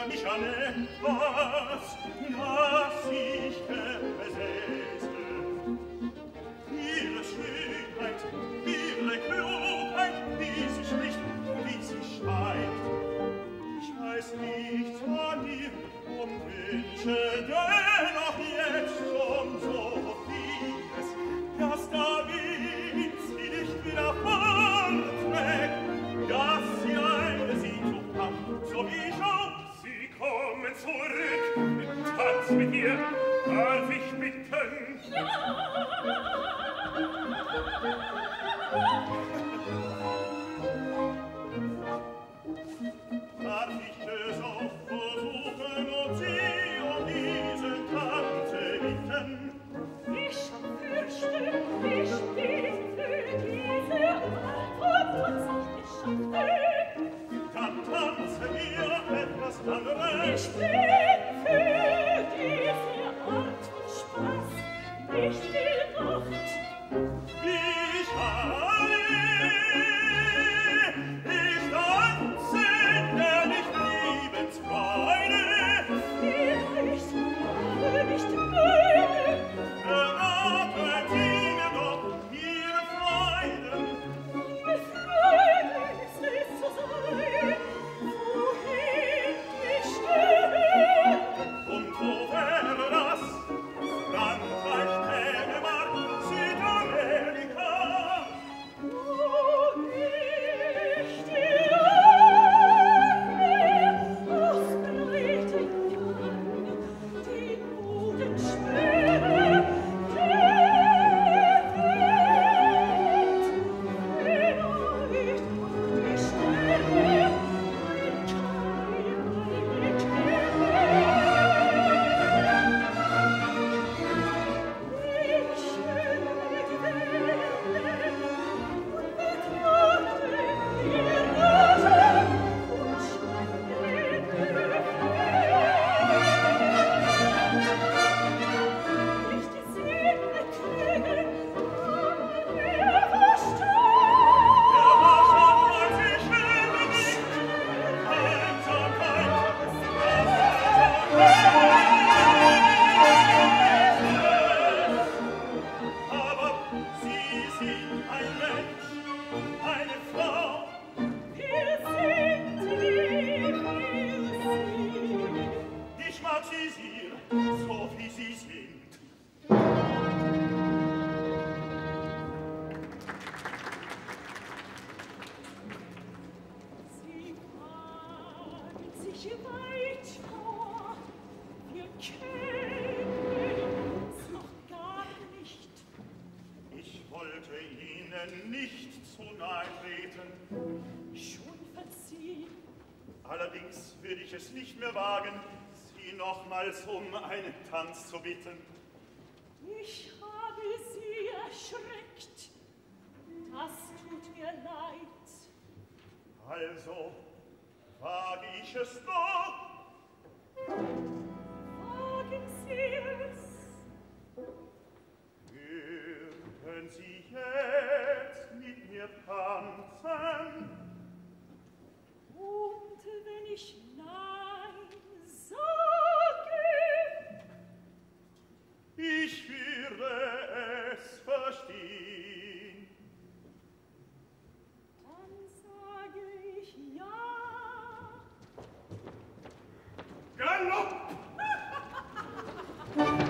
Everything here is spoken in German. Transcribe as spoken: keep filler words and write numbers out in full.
mich an etwas, das ich besäße. Ihre Schönheit, ihre Klugheit, wie sie spricht, wie sie schweigt. Ich weiß nichts von ihr und wünsche dennoch jetzt schon so vieles, dass der Wind sie nicht wieder fortweg, dass sie eine Sehnsucht hat, so wie ich auch. Sie kommen zurück, tanz mit ihr, darf ich bitten? Ja! Darf ich es auch versuchen und sie um diesen Tanze bitten? Ich fürchte, ich bin für diese Antwort tatsächlich schaffe. Dann tanzen wir etwas anderes. Ich bin für diese Art von Spaß nicht gemacht. Ich habe, ich tanze, der nicht Lebensfreude. Vielleicht, aber nicht meine. Verraten Sie mir doch Ihre Freuden. Ihre Freude ist es zu sein, wohin ich gehe. Und wo wäre das? Frankreich, Dänemark, Südamerika. Wo ich die Arme ausbreiten kann, die guten Schwere der Welt. Vielleicht die Sterne in keine Quelle. Ich schwöre die Welle und betrachte ihr Rose und schweige nicht die Seele kriegen, aber wer versteht? Er war schon, als ich liebe nicht. Einsamkeit, aber Sie sind ein Mensch, eine Frau. Wir sind wie wir sind. Ich mag Sie sehr, so wie Sie sind. Sie wagen sich weit vor, wir kennen uns noch gar nicht. Ich wollte Ihnen nicht zu nahe treten. Schon verziehen. Allerdings würde ich es nicht mehr wagen, Sie nochmals um einen Tanz zu bitten. Ich habe Sie erschreckt. Das tut mir leid. Also wage ich es doch. Wagen Sie es. Würden Sie jetzt mit mir tanzen? Und wenn ich Nein sage, ich würde es verstehen. Dann sage ich Ja. Galopp!